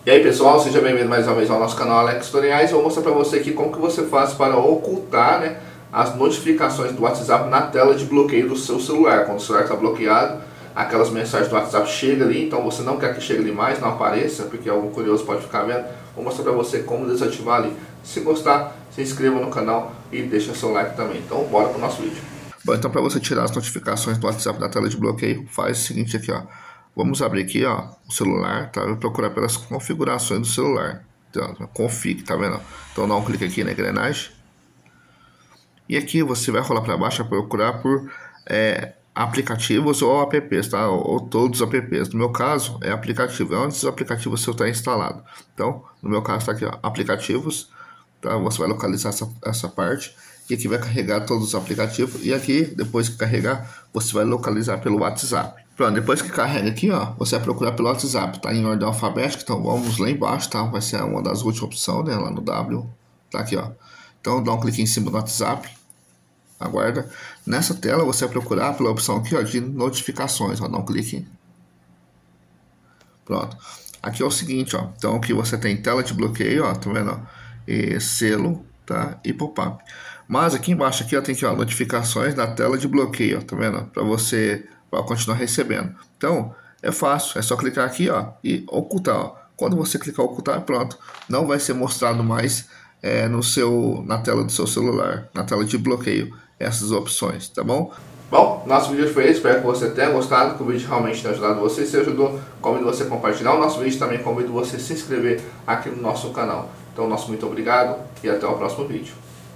E aí pessoal, seja bem-vindo mais uma vez ao nosso canal Alex Tutoriais. Eu vou mostrar para você aqui como que você faz para ocultar, as notificações do WhatsApp na tela de bloqueio do seu celular. Quando o celular está bloqueado, aquelas mensagens do WhatsApp chegam ali, então você não quer que chegue ali mais, não apareça, porque algum curioso pode ficar vendo. Vou mostrar para você como desativar ali. Se gostar, se inscreva no canal e deixa seu like também. Então bora para o nosso vídeo. Bom, então para você tirar as notificações do WhatsApp da tela de bloqueio, faz o seguinte aqui, ó. Vamos abrir aqui, ó, o celular, tá? Vou procurar pelas configurações do celular. Então, config, tá vendo? Então dá um clique aqui na engrenagem. E aqui você vai rolar para baixo para procurar por aplicativos ou apps, tá? Ou todos os apps. No meu caso, é aplicativo. É onde os aplicativos seu está instalado. Então, no meu caso, está aqui, ó, aplicativos. Tá? Você vai localizar essa parte. E aqui vai carregar todos os aplicativos. E aqui, depois que carregar, você vai localizar pelo WhatsApp. Pronto, depois que carrega aqui, ó, você vai procurar pelo WhatsApp. Tá em ordem alfabética, então vamos lá embaixo, tá? Vai ser uma das últimas opções, né? Lá no W. Tá aqui, ó. Então dá um clique em cima do WhatsApp. Aguarda. Nessa tela você vai procurar pela opção aqui, ó, de notificações. Ó, dá um clique. Pronto. Aqui é o seguinte, ó. Então aqui você tem tela de bloqueio, ó, tá vendo? Ó? E selo, tá? E pop-up. Mas aqui embaixo aqui, ó, tem aqui, ó, notificações na tela de bloqueio, ó, tá vendo? Para você continuar recebendo. Então é fácil, é só clicar aqui, ó, e ocultar. Ó. Quando você clicar ocultar, pronto, não vai ser mostrado mais na tela do seu celular, na tela de bloqueio, essas opções, tá bom? Bom, nosso vídeo foi esse, espero que você tenha gostado, que o vídeo realmente tenha ajudado você. Se ajudou, convido você a compartilhar o nosso vídeo, também convido você a se inscrever aqui no nosso canal. Então, nosso muito obrigado e até o próximo vídeo.